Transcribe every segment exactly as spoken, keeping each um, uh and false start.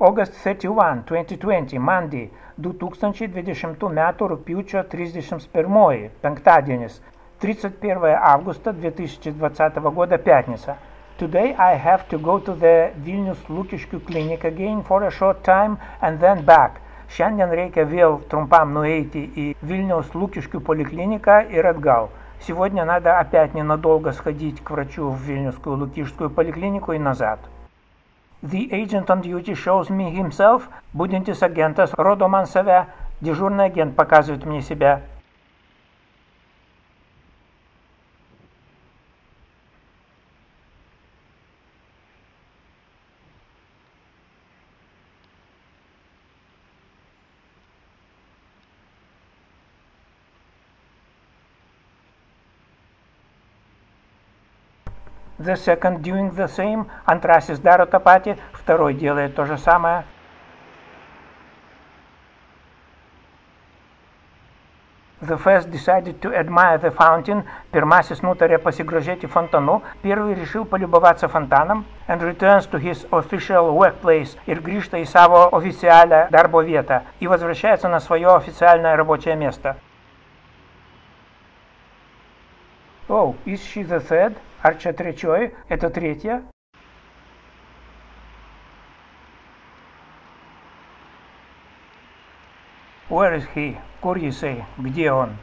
August thirty-first, twenty twenty, Monday, du tūkstančiai dvidešimtų metų rugpjūčio trisdešimt pirmoji, penktadienis, тридцать первое августа две тысячи двадцатого года, пятница. Today I have to go to the Vilnius Lukiškių clinic again for a short time and then back. Šiandien reikia vėl trumpam nueiti į Vilniaus Lukiškių поликлинику ir atgal. Сегодня надо опять ненадолго сходить к врачу в Вильнюсскую Лукишскую поликлинику и назад. The agent on duty shows me himself. Будинtis агентас rodo man save. Дежурный агент показывает мне себя. The second doing the same. Antrasis daro tą patį, второй делает то же самое. The first decided to admire the fountain. Pirmasis nutarė pasigrožėti fontanu. Первый решил полюбоваться фонтаном. And returns to his official workplace. Ir grįžta į savo официальную darbo vietą. И возвращается на свое официальное рабочее место. Oh, is she the third? Ar čia trečioji? Это третья? Where is he? Kur jisai? Где он?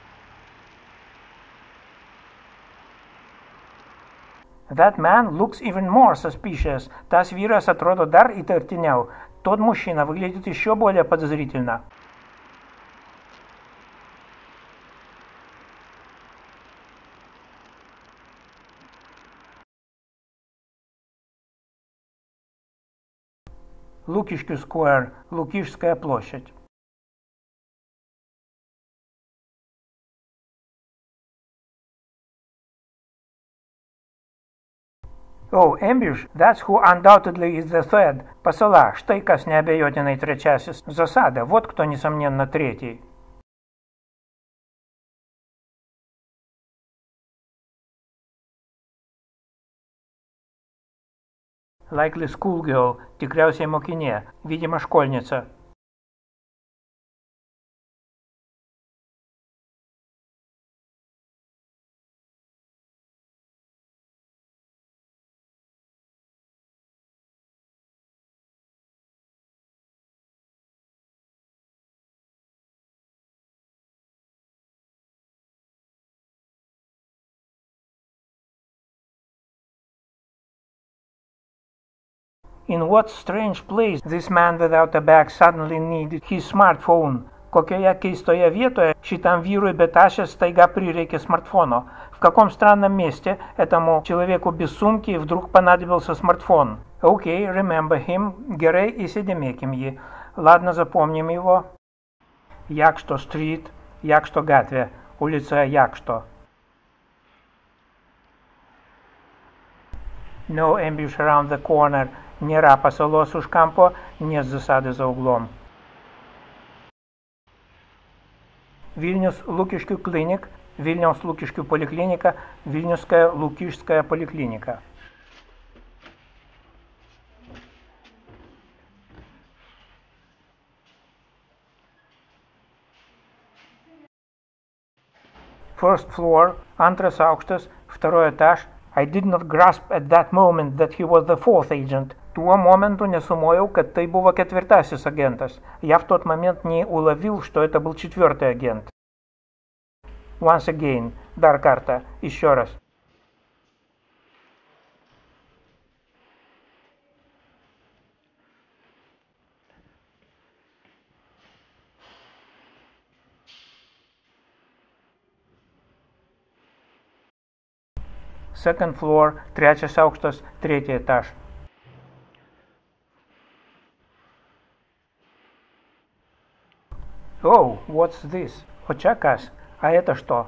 That man looks even more suspicious. Tas vyras atrodo dar įtartiniau. Тот мужчина выглядит еще более подозрительно. Лукишкю Square, Лукишская площадь. Oh, ambush, that's who undoubtedly is the third. Посала, štai kas neabejotinai trečiasis. Засада, вот кто несомненно третий. Likely schoolgirl, tikriausiai mokinė, видимо школьница. In what strange place this man without a bag suddenly needed his smartphone? Kokioje keistoje vietoje šitam vyrui be tašės стaiга приреikė смартфону? В каком странном месте этому человеку без сумки вдруг понадобился смартфон? Окей, okay, remember him. Gerai, įsidėmėkim jį. Ладно, запомним его. Jakšto street, Jakšto gatvė, улица Jakšto. No ambush around the corner. Nėra pasalos už kampo, nes засады за углом. Vilnius Lukiškių clinic, Vilniaus Lukiškių поликлиника, Vilniuskая Lukišskая поликлиника. First floor, antras aukštas, второй этаж. I did not grasp at that moment that he was the fourth agent. Tuo momentu nesumojau, kad tai buvo ketvirtasis агентас. Я в тот момент не уловил, что это был четвертый агент. Once again. Dar kartą. Еще раз. Second floor, trečias aukštas, третий этаж. Oh, what's this? O čia kas? А это что?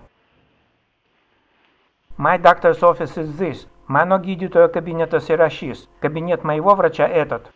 My doctor's office is this. Mano gydytojo kabinetas yra šis. Кабинет моего врача этот.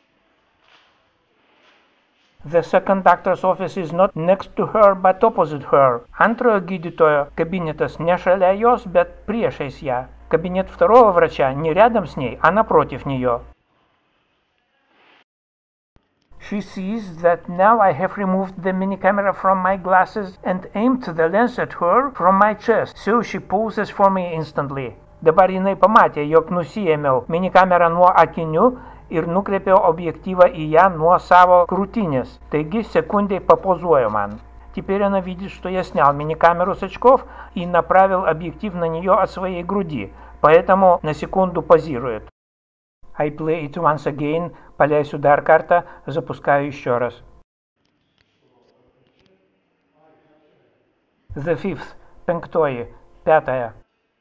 The second doctor's office is not next to her, but opposite her. Antrojo gydytojo kabinetas не šalia jos, bet priešais ją. Кабинет второго врача не рядом с ней, а напротив нее. She sees that now I have removed the mini camera from my glasses and aimed the lens at her from my chest, so she poses for me instantly. Dabar jinai pamatė, jog nusiėmiau minikamerą nuo akinių ir nukreipiau objektyvą į ją nuo savo крутинес, таigi секундой попозуя ман. Теперь она видит, что я снял миникамеру с очков и направил объектив на нее от своей груди, поэтому на секунду позирует. I play it once again, полясь удар карта, запускаю еще раз. The fifth, пенктое, пятая.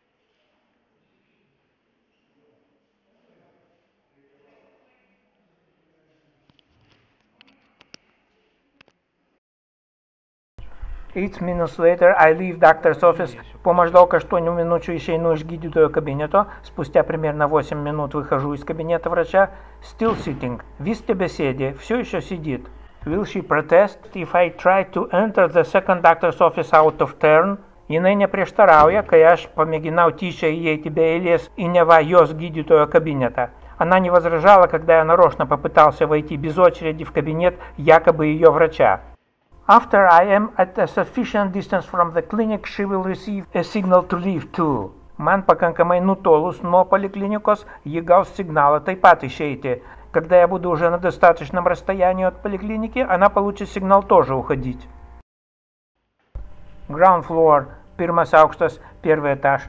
Eight minutes later, I leave doctor's office. Po maždaug aštuonių minučių išeinu iš gydytojo kabineto. Спустя примерно восемь минут выхожу из кабинета врача. Still sitting. Vis tebesėdi. Все еще сидит. Will she protest if I try to enter the second doctor's office out of turn? Jinai neprieštarauja, kai aš pamėginau tyčia įeiti be eilės į neva jos gydytojo кабинета. Она не возражала, когда я нарочно попытался войти без очереди в кабинет якобы ее врача. After I am at a sufficient distance from the clinic, she will receive a signal to leave too. Man pakankamai nutolus nuo поликлиникos, ji gaus сигналą taip pat išeiti. Когда я буду уже на достаточном расстоянии от поликлиники, она получит сигнал тоже уходить. Ground floor, pirmas aukštas, первый этаж.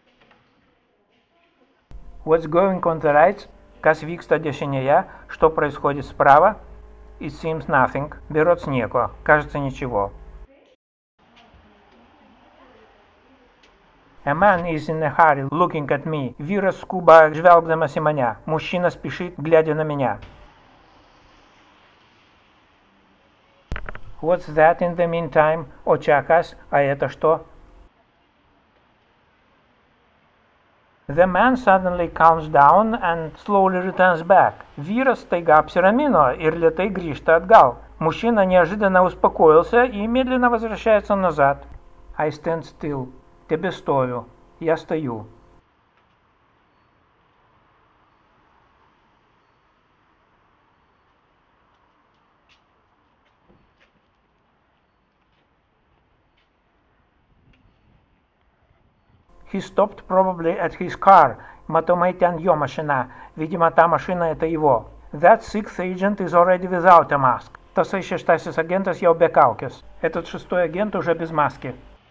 What's going on the right? Kas vyksta dešinėje? Что происходит справа? It seems nothing. Берется nieko. Кажется ничего. A man is in a hurry, looking at me. Vyras skuba, žvelgdamas į mane. Мужчина спешит, глядя на меня. What's that in the meantime? O čia kas? А это что? The man suddenly calms down and slowly returns back. Vyras staiga apsiramino ir lėtai grįžta atgal. Мужчина неожиданно успокоился и медленно возвращается назад. I stand still. Тебестою. Я стою. He stopped probably at his car. Matomai ten jo mašina. Видимо, та машина это его. That sixth agent is already without a mask. Tasai šeštasis agentas jau be kaukės. Этот шестой агент уже без маски.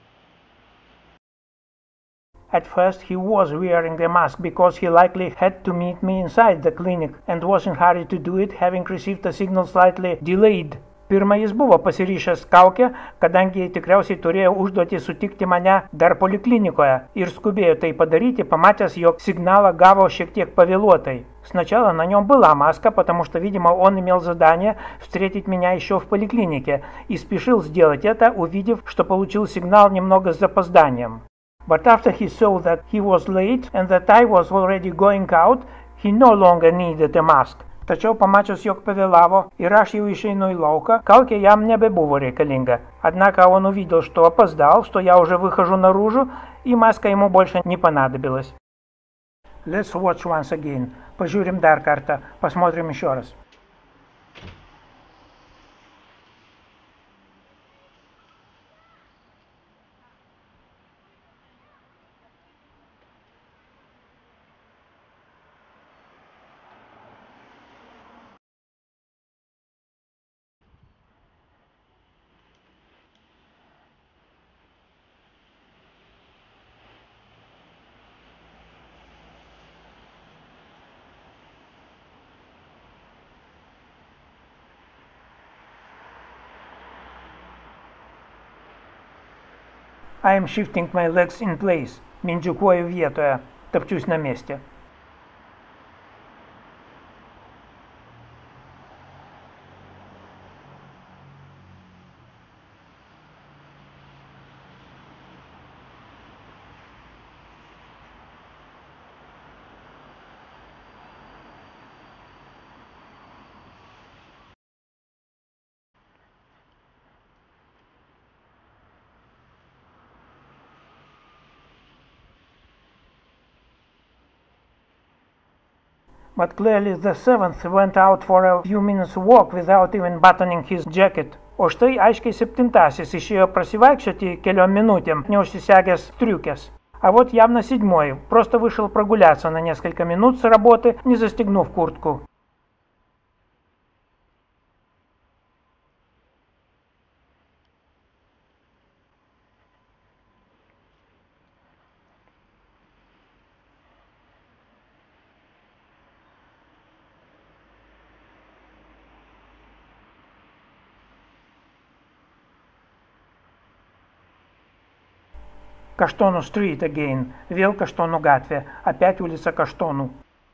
At first he was wearing the mask because he likely had to meet me inside the clinic and was in hurry to do it, having received a signal slightly delayed. Pirma, jis buvo pasirišęs kaukę, kadangi tikriausiai turėjo užduotį sutikti mane dar poliklinikoje ir skubėjo tai padaryti, pamatęs, jog сигнала гavo šiek tiек повелотой. Сначала на нем была маска, потому что, видимо, он имел задание встретить меня еще в поликлинике и спешил сделать это, увидев, что получил сигнал немного с запозданием. But after he saw that he was late and that I was already going out, he no longer needed a mask. Tačiau pamačius, jog pavėlavo ir aš jau išeinu į lauką, kaukė jam nebebuvo reikalinga. Однако он увидел, что опоздал, что я уже выхожу наружу, и маска ему больше не понадобилась. Let's watch once again. Пожурим дар карта. Посмотрим еще раз. I am shifting my legs in place. Mindžiukuoju vietoje. Tapčius на месте. But clearly the seventh went out for a few minutes walk without even buttoning his jacket. O štai aiškiai septintasis išėjo prasivaikščioti keliom minутėm, neužsisegęs striukės. А вот явно седьмой просто вышел прогуляться на несколько минут с работы, не застегнув куртку. Каштону Street again. Vėl Kaštonų gatvė. Опять улица Каштонų.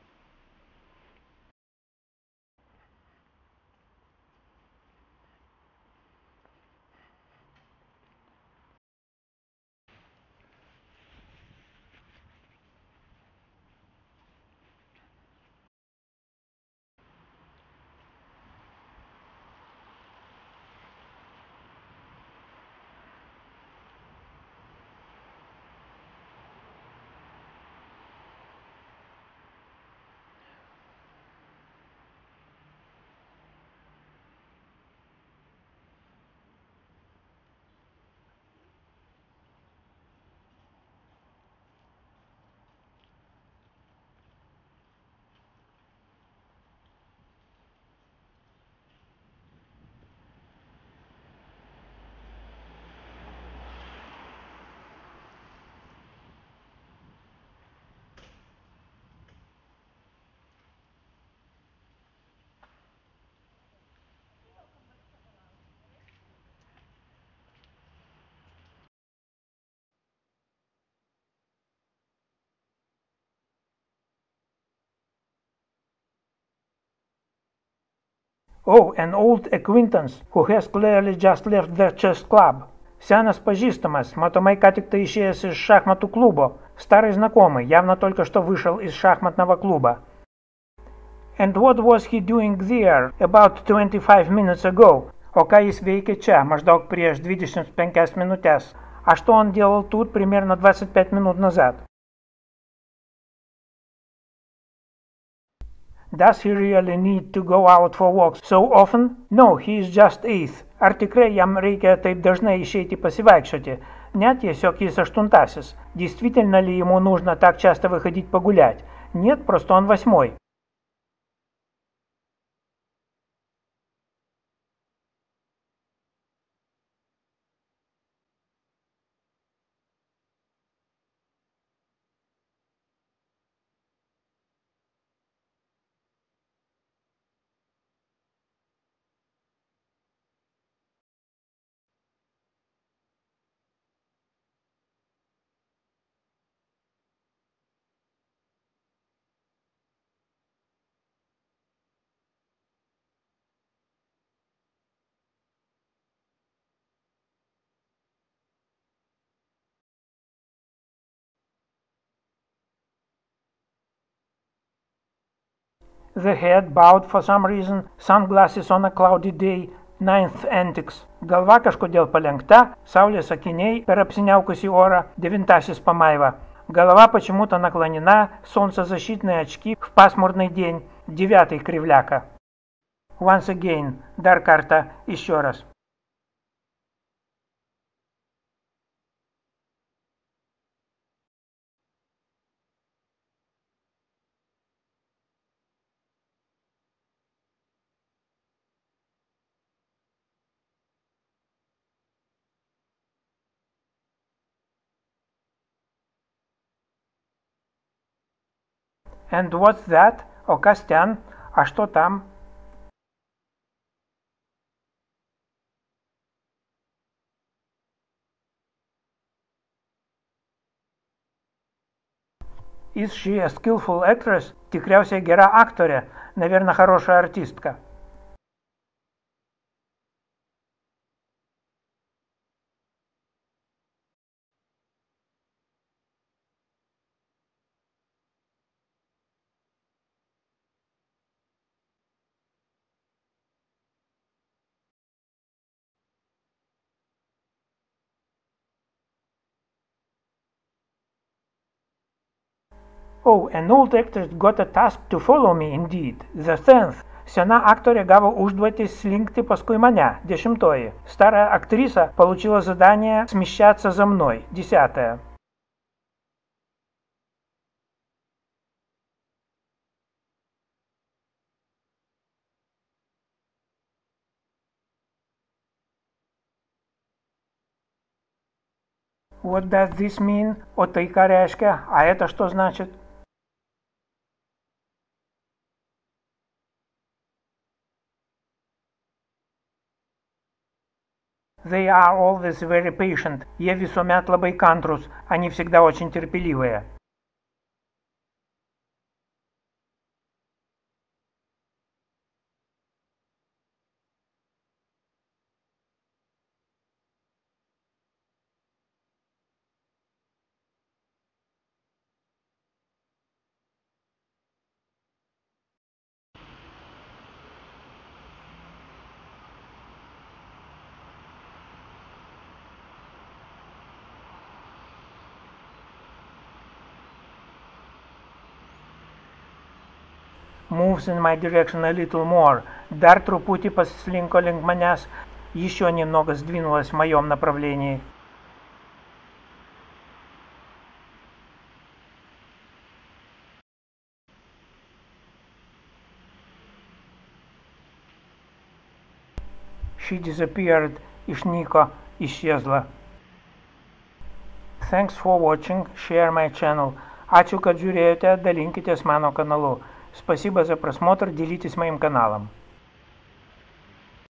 Oh, an old acquaintance who has clearly just left the chess club. Senas pažįstamas, matomai ką tik tai išėjęs iš шахматų клуба. Старый знакомый, явно только что вышел из шахматного клуба. And what was he doing there about twenty-five minutes ago? O ką jis veikė čia, maždaug prieš двадцать пять минутės? А что он делал тут примерно двадцать пять минут назад? Does he really need to go out for walks so often? No, he is just eighth. Ar tikrai jam reikia taip dažнai išeiti pasivaikščioti? Нет, tiesiog jis aštuntasis. Действительно ли ему нужно так часто выходить погулять? Нет, просто он восьмой. The head bowed for some reason, sunglasses on a cloudy day, ninth antics. Galva kažkodėl palenkta, saulės akiniai per apsiniaukusį орą, девятаsis помаева. Голова почему-то наклонена, солнцезащитные очки в пасмурный день, девятый кривляка. Once again, дар карта, еще раз. And what's that? О, Костян, а что там? Is she a skillful actress? Tikriausiai gera aktorė, наверное, хорошая артистка. Oh, an old actress got a task to follow me indeed. The tenth. Sena aktorė gavo užduotį slinkti paskui mane. Десятая. Старая актриса получила задание смещаться за мной. Десятая. What does this mean? O tai ką reiškia? А это что значит? They are always very patient. Jie visuomet labai kantrus. Они всегда очень терпеливые. Moves in my direction a little more. Dar truputį pasislinko link manęs. Еще немного сдвинулась в моем направлении. She disappeared. Išnyko, исчезла. Thanks for watching. Share my channel. Ačiū, kad žiūrėjote. Dalinkitės mano kanalu. Спасибо за просмотр, делитесь моим каналом.